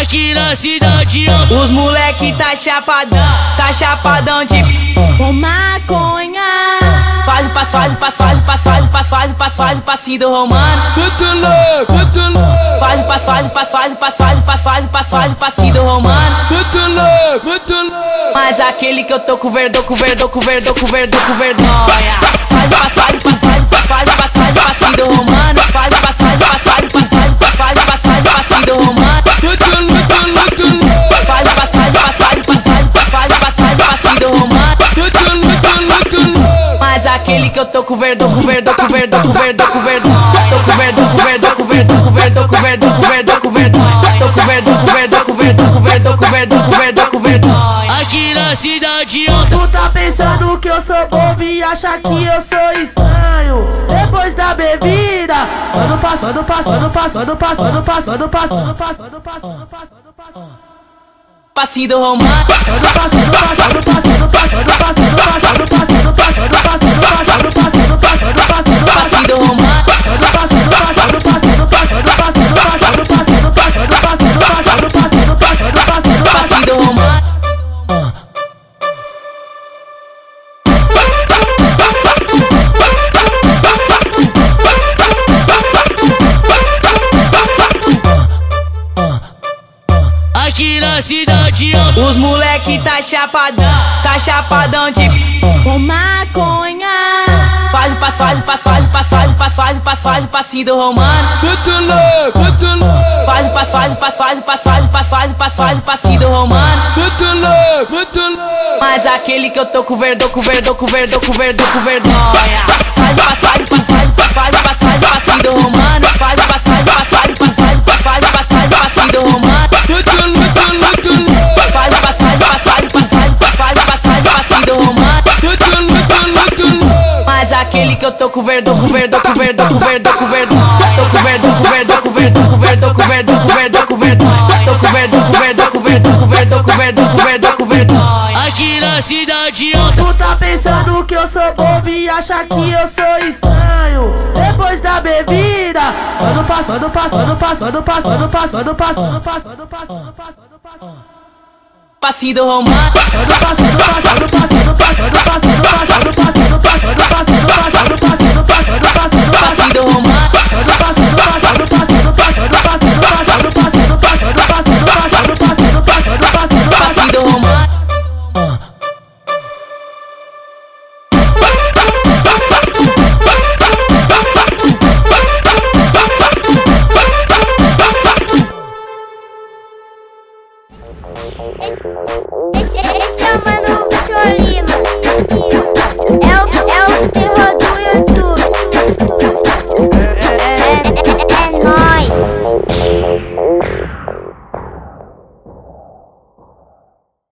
aqui na cidade. Os moleque tá chapadão de maconha. Faz o passinho do Romano. Faz o passinho do Romano. Mas aquele que eu tô com vergonha. Faz o passinho do Romano. Faz o passinho do Romano. Faz o passinho do Romano. Mas aquele que eu tô com vergonha. Aqui na cidade. Tu tá pensando que eu sou bobo e acha que eu sou estranho. Depois da bebida, passando. Passinho do Romano. Passinho do Romano. Passinho do Romano. Aqui na cidade. Os moleque tá chapadão de maconha. Faz o passinho do Romano. Faz o passinho do Romano. Mas aquele que eu tô com vergonha. Faz o passinho do Romano. Faz o passinho do Romano. Faz o passinho do Romano. Mas aquele que eu tô com vergonha. Aqui na cidade. Tu tá pensando que eu sou bobo e acha que eu sou estranho. Depois da bebida, passando. Passinho do Romano. Passinho do Romano. Passinho do Romano. Esse é o Mano Vitor Lima.